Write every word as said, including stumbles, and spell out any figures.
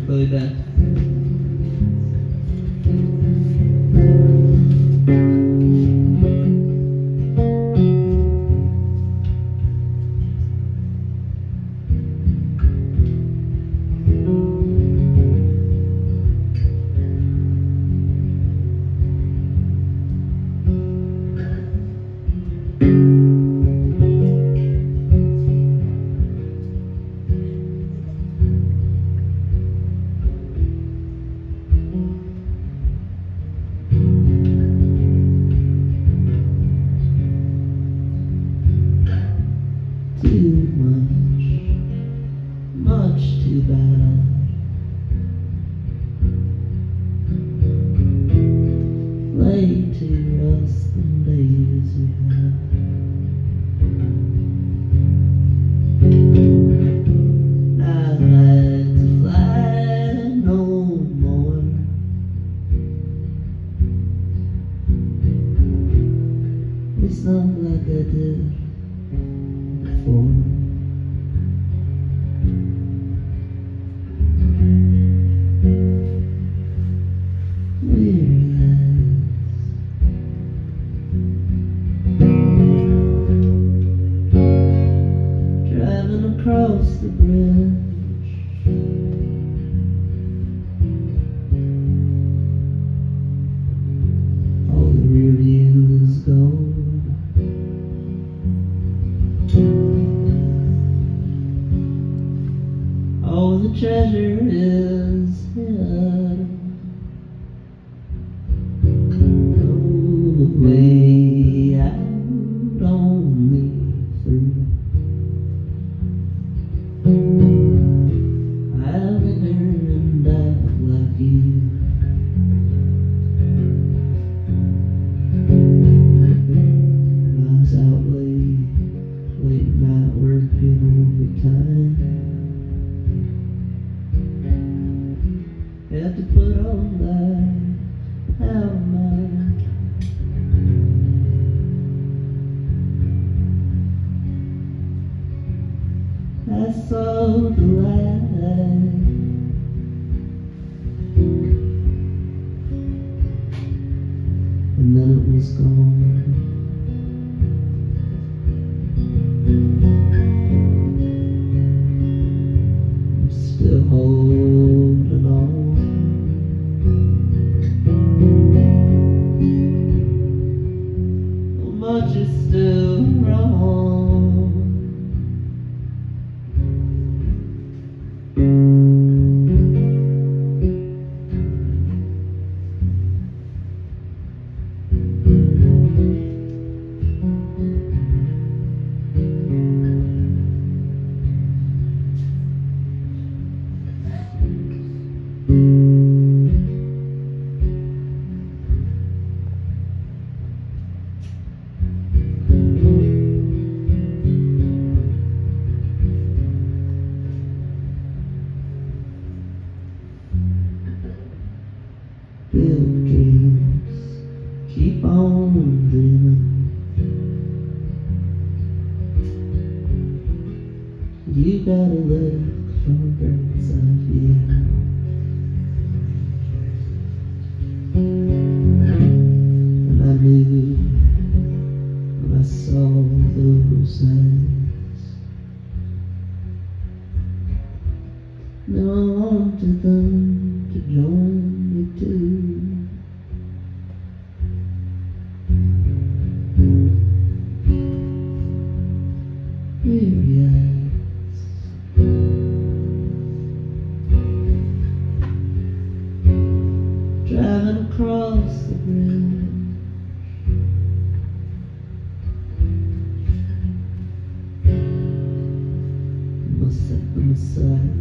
really bad. Too much, much too bad. Way too rust the days we had. Not like to fly no more. It's not like I did before. Weary eyes, driving across the bridge. All the rear view is gold. All the treasure is here. No way out, only through. I'll linger and die like you. I was out late, late night working overtime. Had to put on that out of mind. I saw the light, and then it was gone. I'm still holding on. Much is still wrong. Build dreams, keep on dreaming. You gotta look from a bird's eye view. And I knew when I saw those eyes. Now I wanted them to join me too. Weary eyes, driving across the bridge. Must set them aside.